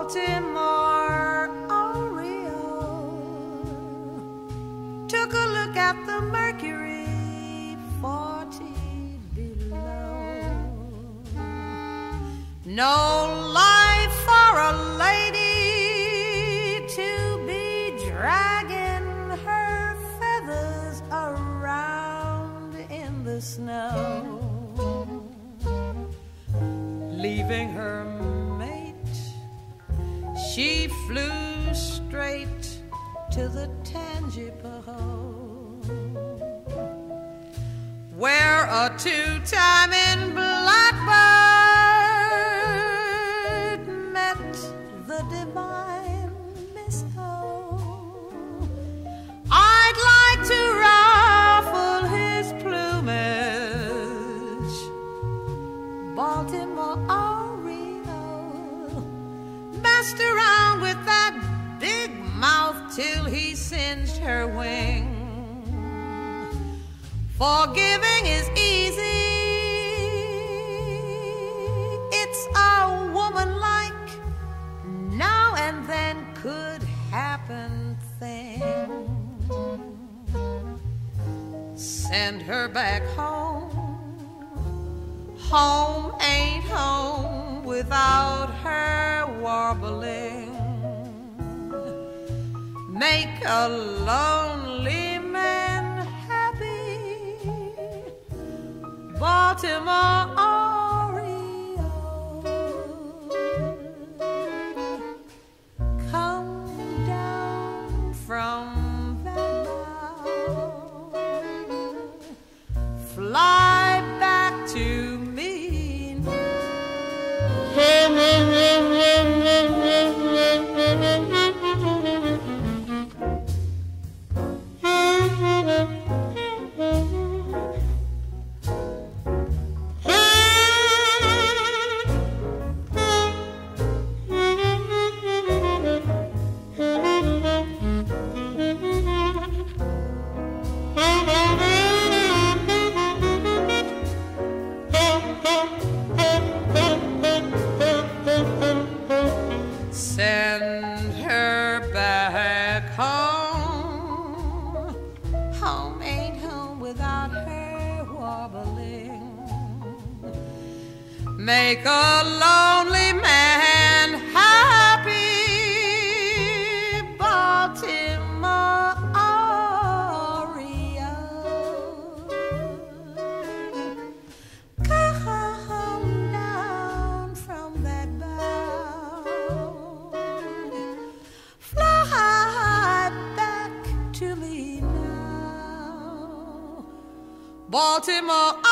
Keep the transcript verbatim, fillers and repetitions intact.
Baltimore Oriole took a look at the mercury forty below. No life for a lady to be dragging her feathers around in the snow, leaving her mate. She flew straight to the Tangipahoe, where a two-timing blackbird met the divine Miss Ho. I'd like to ruffle his plumage, Baltimore Oriole messed around with that big mouth till he singed her wing. Forgiving is easy, it's a woman-like now and then could happen thing. Send her back home. Home ain't home without her warbling. Make a lonely man happy, Baltimore Oriole. Come down from that bough, fly back to me now. Send her back home. Home ain't home without her warbling. Make a lonely man happy, Baltimore Oriole. Come down from that bough, fly back to me now, Baltimore